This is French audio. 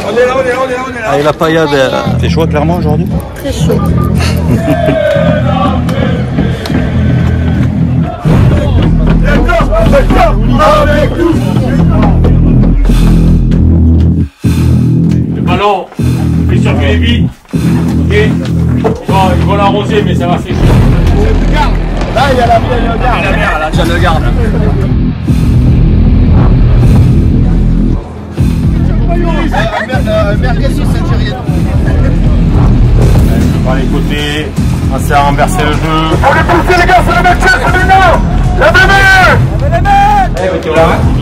On est là, on est là, on est là, on est là. Allez, la paillade. C'est chaud clairement aujourd'hui? Très chaud. Le ballon, il fait circuler vite. Ok. Ils vont l'arroser, mais ça va sécher. Là, il y a la mer, là, tu le garde. Merguez sur cette algérienne. Par les côtés, on s'est renversé le jeu. On les pousser les gars, c'est le mec, c'est le nord. La bébé. Eh, mais tu vois.